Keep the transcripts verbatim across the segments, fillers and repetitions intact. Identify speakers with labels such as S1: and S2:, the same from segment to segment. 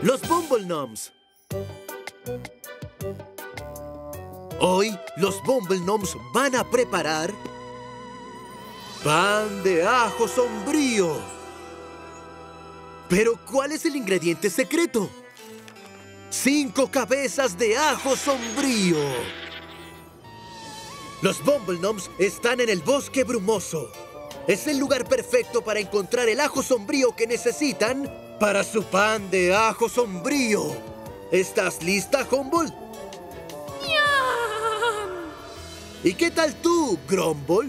S1: Los Bumble Gnomes. Hoy, los Bumble Gnomes van a preparar pan de ajo sombrío. Pero, ¿cuál es el ingrediente secreto? Cinco cabezas de ajo sombrío. Los Bumble Gnomes están en el bosque brumoso. Es el lugar perfecto para encontrar el ajo sombrío que necesitan para su pan de ajo sombrío. ¿Estás lista, Humble?
S2: ¡Yum!
S1: ¿Y qué tal tú, Grumble?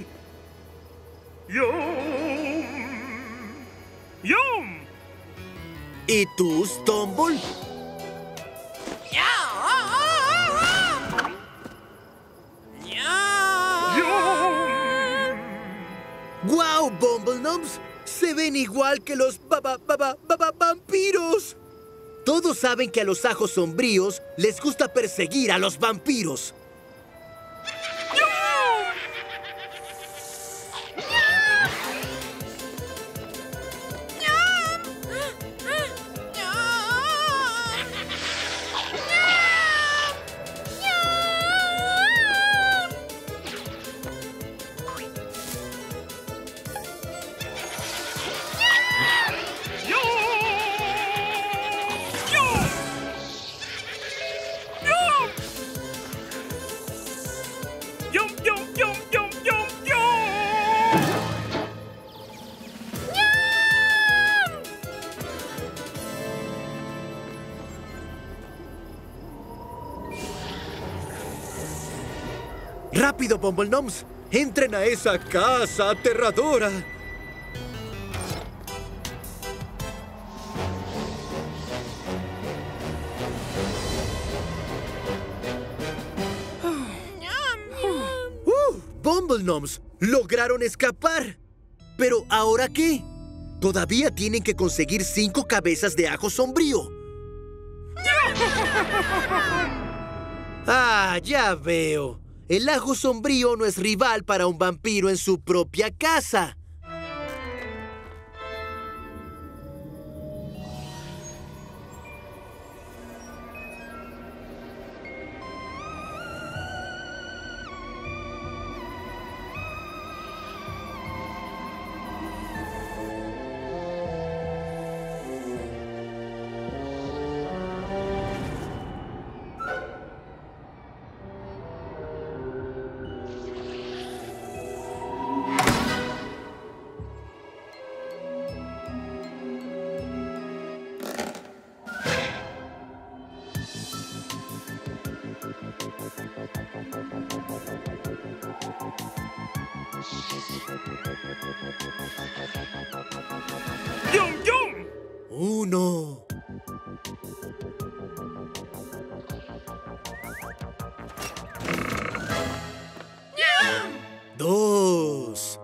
S3: ¡Yum! ¡Yum!
S1: ¿Y tú, Stumble? ¡Guau, Bumble Gnomes! ¡Se ven igual que los baba, baba, baba, vampiros! Todos saben que a los ajos sombríos les gusta perseguir a los vampiros. ¡Rápido, Bumble Gnomes! ¡Entren a esa casa aterradora! ¡Uh! ¡Bumble Gnomes! ¡Lograron escapar! ¿Pero ahora qué? Todavía tienen que conseguir cinco cabezas de ajo sombrío. ¡Ah, ya veo! El ajo sombrío no es rival para un vampiro en su propia casa.
S3: ¡Yum, yum!
S1: Uno. Dos.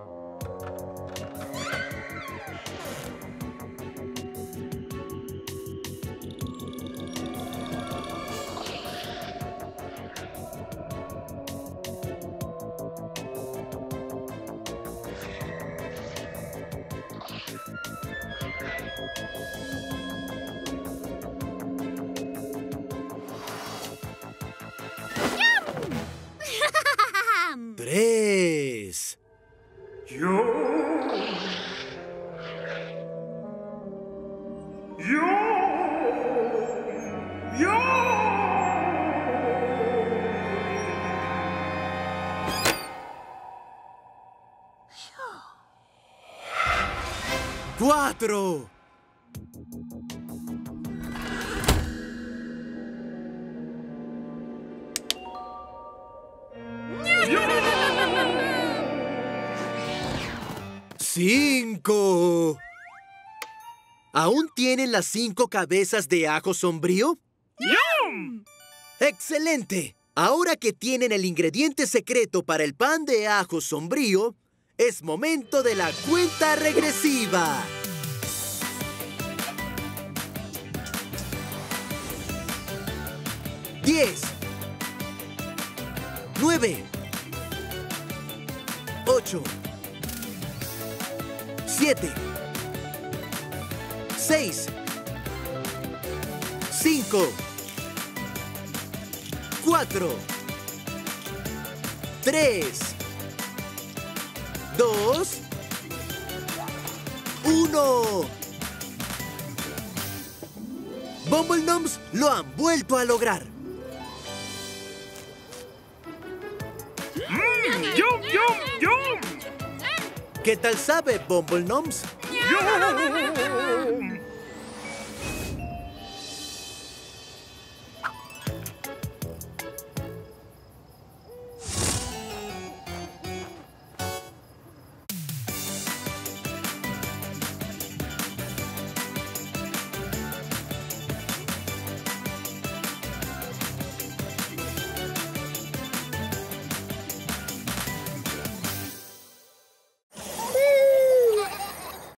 S1: Tres.
S3: ¡Yum! ¡Yum! ¡Yum!
S1: Cuatro. Cinco. ¿Aún tienen las cinco cabezas de ajo sombrío?
S3: ¡Yum!
S1: ¡Excelente! Ahora que tienen el ingrediente secreto para el pan de ajo sombrío, es momento de la cuenta regresiva. Diez. Nueve. Ocho. Siete. Seis. cinco, cuatro, tres, dos, uno. Bumbledoms lo han vuelto a lograr.
S3: ¡Mmm! ¡Yum, yum, yum!
S1: ¿Qué tal sabe, Bumbledoms?
S3: ¡Yum!